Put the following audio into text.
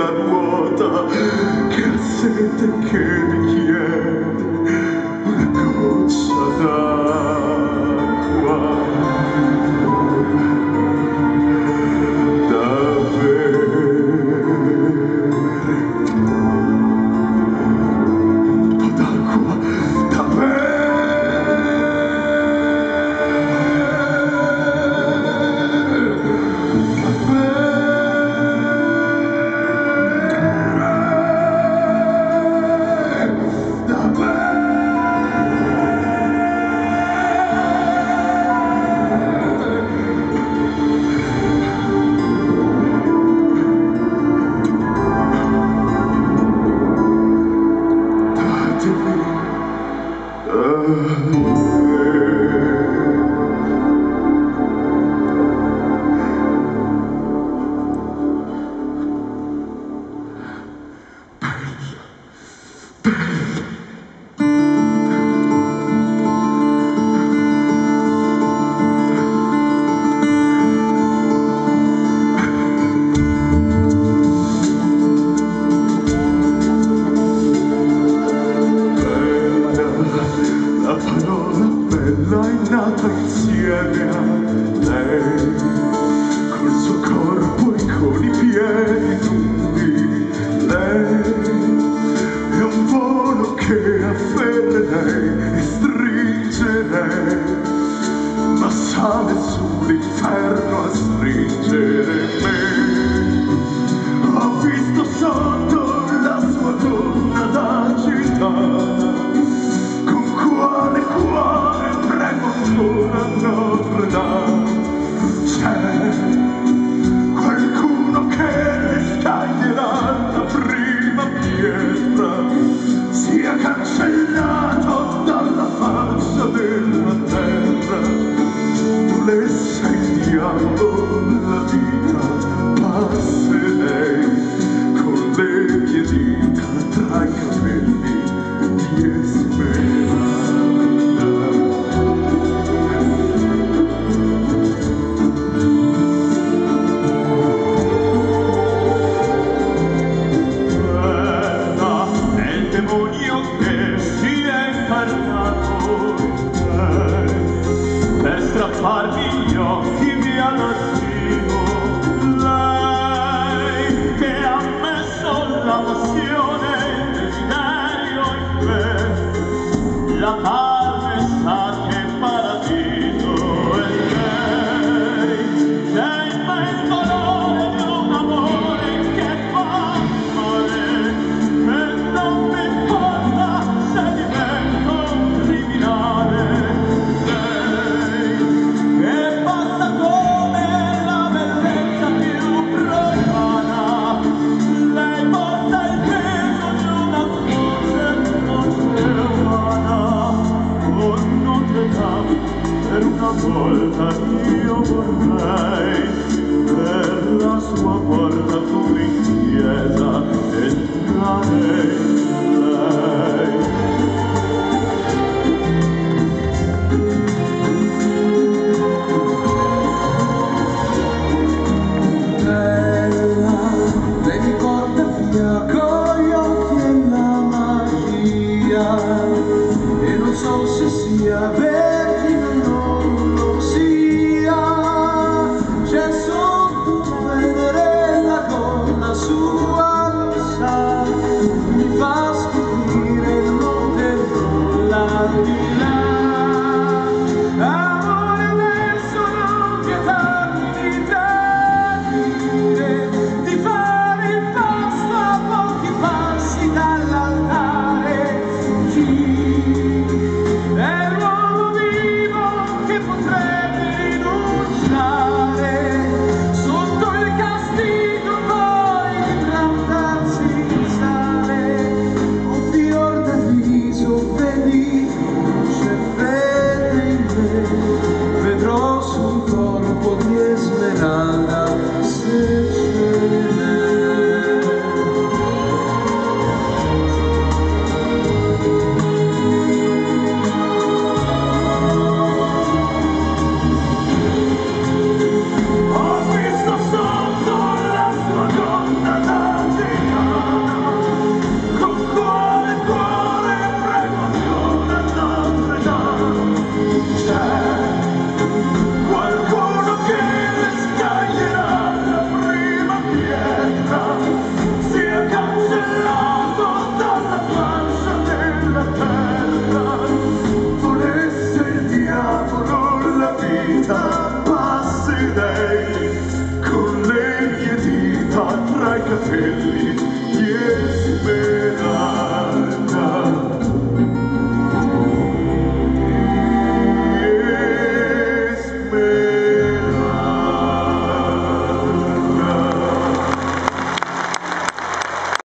la ruota che ha sete che richiede una goccia d'acqua da bere. Un po' d'acqua da bere. Bella è nata insieme a lei, col suo corpo e con i piedi nudi. Lei è un volo che afferrerei e stringerei, ma sale sull'inferno a stringere me. Ho visto sotto la sua donna d'agitata, con quale cuore prego ancora Notre Dame. C'è qualcuno che le scaglierà la prima pietra, sia cancellato dalla faccia della terra. Tu le sei il diavolo, la vita passerei con le mie dita tra i capelli di Esmeralda. È il demonio che si è incarnato in me per strapparmi gli occhi via dal vivo. Lei che ha messo la passione e il desiderio in me, la carne sa che paradiso è lei. C'è in me il valore di un amore che fa male, e non mi importa se divento un criminale. Lei che passa come la bellezza più profana, lei porta il peso di una voce non umana. Oh Notre Dame, per una volta io vorrei per la sua porta come in chiesa entrare lei. Bella, lei mi porta via con gli occhi e la magia, e non so se sia vergine o non lo sia. C'è sotto Venere capelli